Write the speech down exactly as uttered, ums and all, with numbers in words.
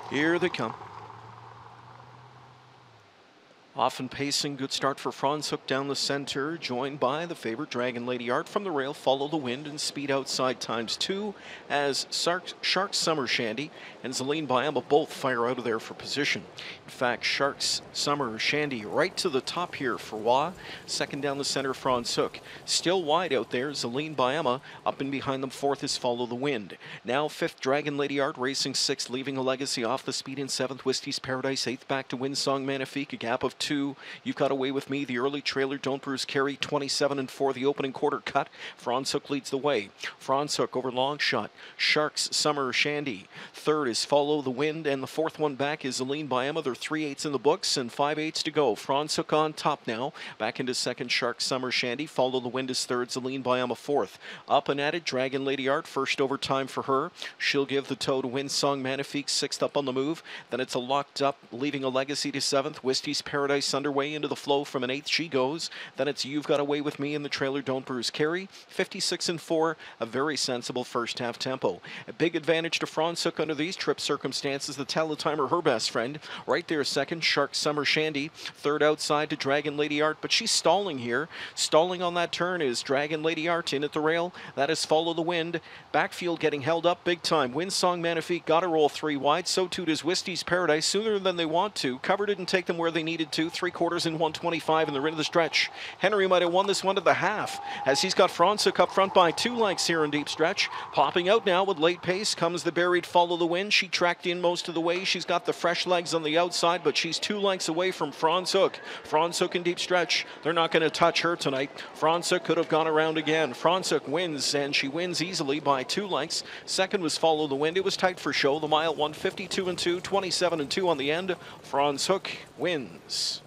Here they come. Often pacing, good start for Franz Hook down the center, joined by the favorite Dragon Lady Art from the rail, Follow the Wind, and Speed Outside times two as Shark, Shark Summer Shandy and Celine Biama both fire out of there for position. In fact, Shark's Summer Shandy right to the top here for Wah. Second down the center, Franz Hook. Still wide out there, Celine Biama. Up and behind them, fourth is Follow the Wind. Now fifth, Dragon Lady Art racing sixth, leaving a legacy off the speed in seventh, Whiskey's Paradise. Eighth back to Windsong Magnifique, a gap of two. You've Got Away With Me, the early trailer, Don't Bruce Carey, twenty-seven and four, the opening quarter cut. Franz Hook leads the way. Franz Hook over long shot. Shark's Summer Shandy. Third is Follow the Wind, and the fourth one back is Celine Biama. They're three eighths in the books and five eighths to go. Franz Hook on top now. Back into second, Shark Summer Shandy. Follow the Wind is third, Celine Biama fourth. Up and at it, Dragon Lady Art, first over time for her. She'll give the toe to Windsong Magnifique, sixth up on the move. Then it's a locked up, leaving a legacy to seventh. Whiskey's Paradise underway into the flow from an eighth. She goes. Then it's You've Got Away With Me in the trailer, Don't Bruce Carey. fifty-six and four, a very sensible first half tempo. A big advantage to Franz Hook under these trip circumstances. The teletimer, her best friend. Right there, second, Shark Summer Shandy. Third outside to Dragon Lady Art, but she's stalling here. Stalling on that turn is Dragon Lady Art in at the rail. That is Follow the Wind. Backfield getting held up big time. Windsong Magnifique got to roll three wide. So too does Whiskey's Paradise sooner than they want to. Cover didn't take them where they needed to. Three quarters in one twenty-five, and they're into the stretch. Henry might have won this one to the half, as he's got Franz Hook up front by two lengths here in deep stretch. Popping out now with late pace comes the buried Follow the Wind. She tracked in most of the way. She's got the fresh legs on the outside, but she's two lengths away from Franz Hook. Franz Hook in deep stretch. They're not going to touch her tonight. Franz Hook could have gone around again. Franz Hook wins, and she wins easily by two lengths. Second was Follow the Wind. It was tight for show. The mile won fifty-two and two, twenty-seven and two on the end. Franz Hook wins.